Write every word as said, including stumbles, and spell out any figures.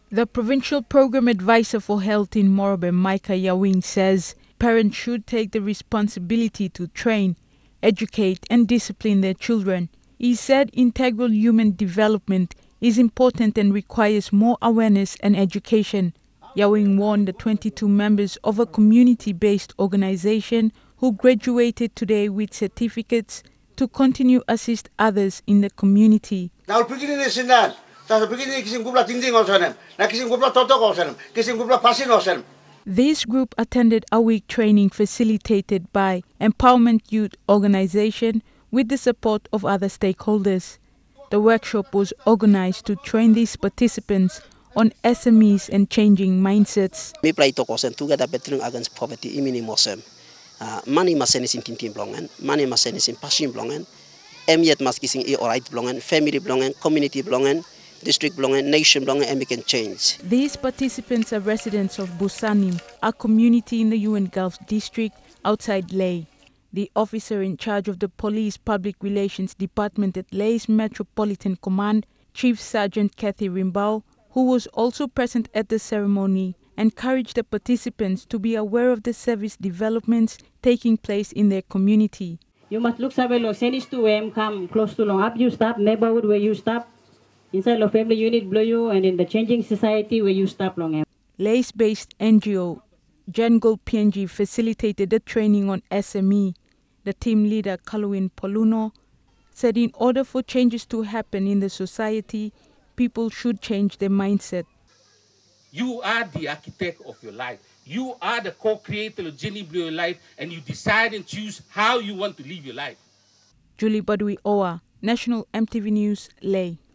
The Provincial Program Advisor for Health in Morobe, Micah Yawing, says parents should take the responsibility to train, educate and discipline their children. He said integral human development is important and requires more awareness and education. Yawing warned the twenty-two members of a community-based organization who graduated today with certificates to continue assist others in the community. This group attended a week training facilitated by Empowerment Youth Organization with the support of other stakeholders. The workshop was organized to train these participants on S M Es and changing mindsets. We play to together battling against poverty minimum. Money masenis in tintin blongen, money masenis in passion blongen, emiet maskising e alright blongen, family blongen, community blongen, district blongen, nation blongen, and we can change. These participants are residents of Busanim, a community in the Huon Gulf district outside Lae. The officer in charge of the Police Public Relations Department at Lae's Metropolitan Command, Chief Sergeant Kathy Rimbao, who was also present at the ceremony, encouraged the participants to be aware of the service developments taking place in their community. You must look sabelo senis to em come close to long up you stop neighborhood where you stop, inside of family unit below you, and in the changing society where you stop long em. Lace-based N G O Jengol P N G facilitated the training on S M E. The team leader Kaluin Poluno said in order for changes to happen in the society, people should change their mindset. You are the architect of your life. You are the co-creator of Jenny Blue your life, and you decide and choose how you want to live your life. Julie Badui Owa, National E M T V News, Lae.